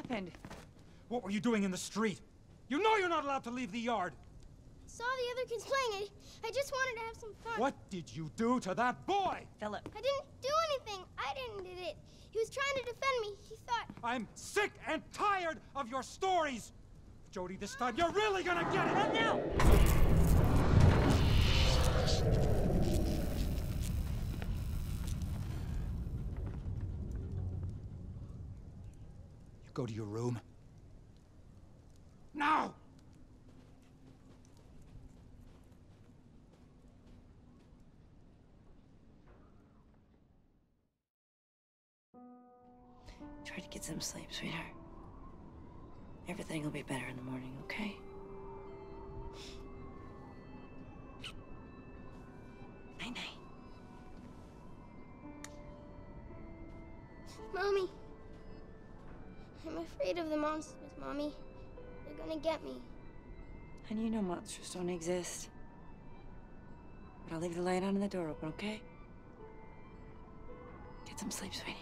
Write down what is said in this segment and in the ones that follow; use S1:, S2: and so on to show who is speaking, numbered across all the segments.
S1: happened?
S2: What were you doing in the street? You know you're not allowed to leave the yard!
S3: Saw the other kids playing. I just wanted to have some fun.
S2: What did you do to that boy?
S1: Philip.
S3: I didn't do anything. I didn't did it. He was trying to defend me. He thought...
S2: I'm sick and tired of your stories! Jody, this time you're really gonna get it!
S1: Not now!
S2: You go to your room. Now!
S4: Try to get some sleep, sweetheart. Everything will be better in the morning, okay? Night-night.
S3: Mommy. I'm afraid of the monsters, Mommy. They're gonna get me.
S4: Honey, you know monsters don't exist. But I'll leave the light on and the door open, okay? Get some sleep, sweetie.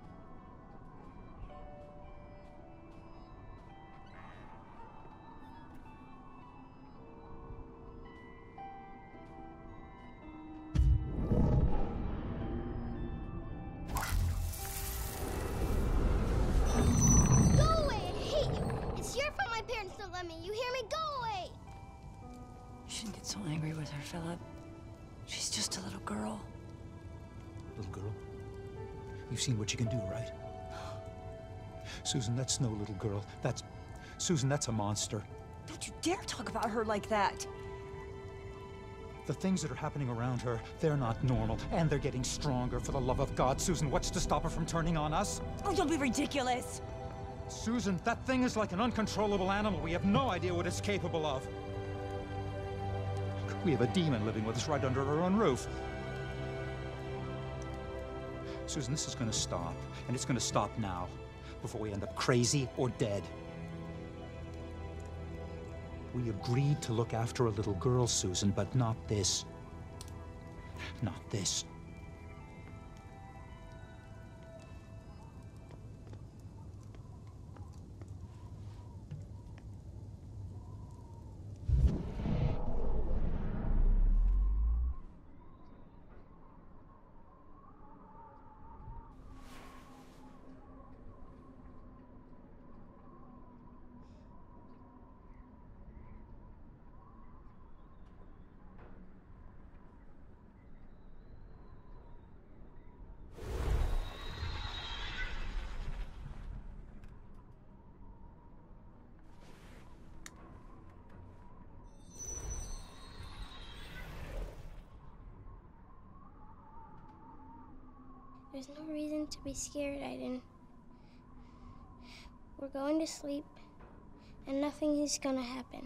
S3: You hear me? Go away!
S4: You shouldn't get so angry with her, Philip. She's just a little girl.
S2: Little girl? You've seen what you can do, right? Susan, that's no little girl. Susan, that's a monster.
S1: Don't you dare talk about her like that!
S2: The things that are happening around her, they're not normal, and they're getting stronger. For the love of God, Susan, what's to stop her from turning on us?
S1: Oh, don't be ridiculous!
S2: Susan, that thing is like an uncontrollable animal. We have no idea what it's capable of. We have a demon living with us right under our own roof. Susan, this is going to stop, and it's going to stop now, before we end up crazy or dead. We agreed to look after a little girl, Susan, but not this. Not this.
S3: There's no reason to be scared, Aiden. We're going to sleep, and nothing is gonna happen.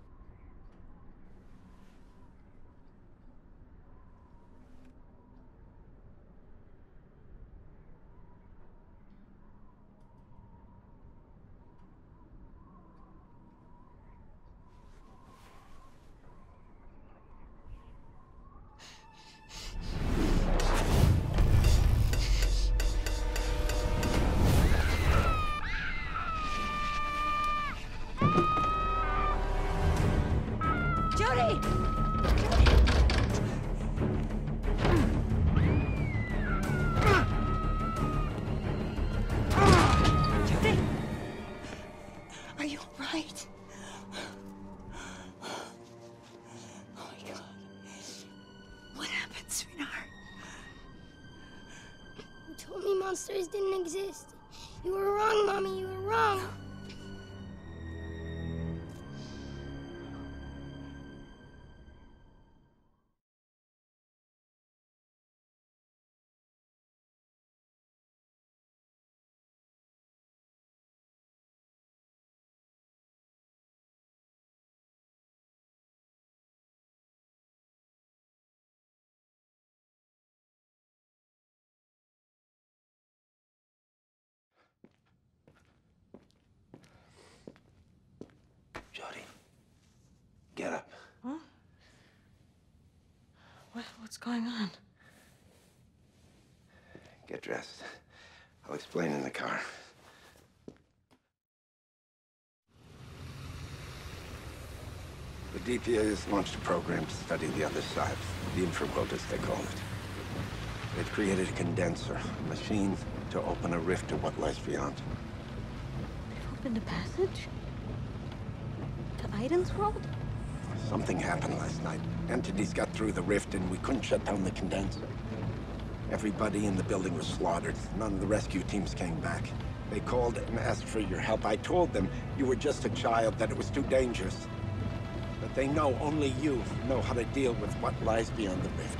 S1: Jody! Jody! Are you all right? Oh my God. What happened, sweetheart?
S3: You told me monsters didn't exist. You were wrong, Mommy. You were wrong.
S5: Jody, get up.
S4: Huh? What's going on?
S5: Get dressed. I'll explain in the car. The DPA has launched a program to study the other side, the infraworld as they call it. They've created a condenser, a machine to open a rift to what lies beyond.
S3: They've opened a passage? To Aiden's world?
S5: Something happened last night. Entities got through the rift and we couldn't shut down the condenser. Everybody in the building was slaughtered. None of the rescue teams came back. They called and asked for your help. I told them you were just a child, that it was too dangerous. But they know only you know how to deal with what lies beyond the rift.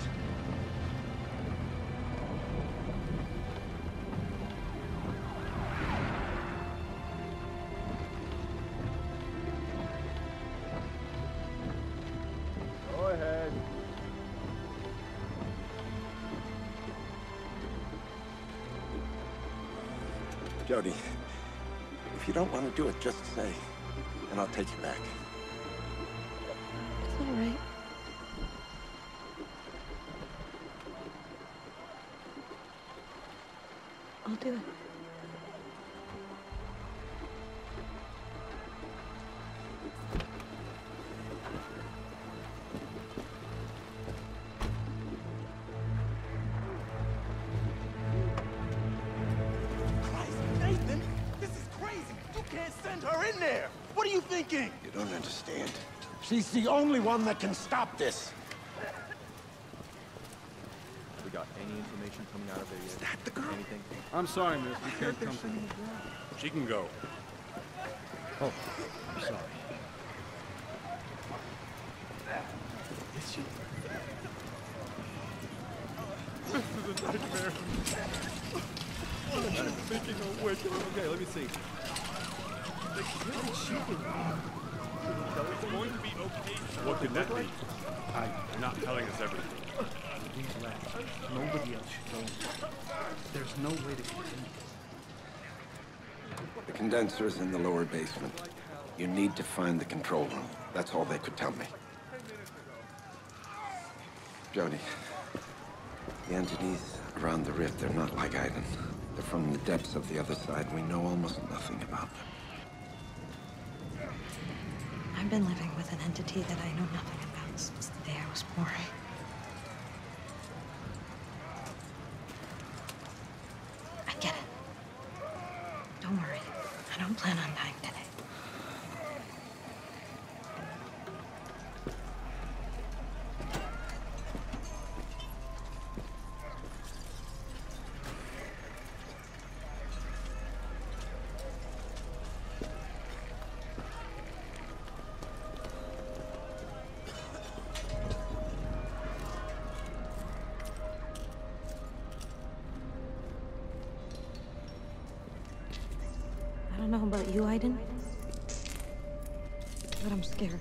S6: Go ahead.
S5: Jodie, if you don't want to do it, just say, and I'll take you back.
S3: It's all right. I'll do it.
S6: Nathan, this is crazy. You can't send her in there. What are you thinking?
S5: You don't understand.
S6: She's the only one that can stop this.
S7: We got any information coming out of there yet?
S5: Is that the girl?
S7: Anything?
S8: I'm sorry, miss. We can't come to you. She can go. Oh, I'm sorry.
S6: Is she?
S8: This is a nightmare. I'm thinking of which.
S7: Okay, let me see.
S8: It's going to be okay. What could that be? You're not telling us everything.
S9: These left. Nobody else should go. There's no way to continue.
S5: The condenser is in the lower basement. You need to find the control room. That's all they could tell me. Jodie, the entities around the rift, they're not like Aiden. They're from the depths of the other side. We know almost nothing about them.
S1: I've been living with an entity that I know nothing about since the day I was born. I get it. Don't worry. I don't plan on dying today. I don't know about you, Aiden, but I'm scared.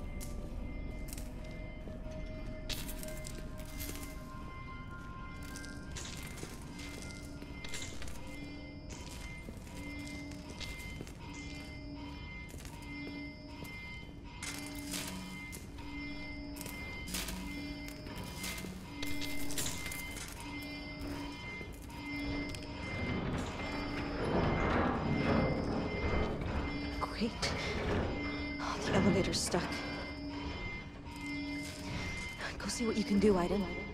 S1: Great. Oh, the elevator's stuck. Go see what you can do, Aiden.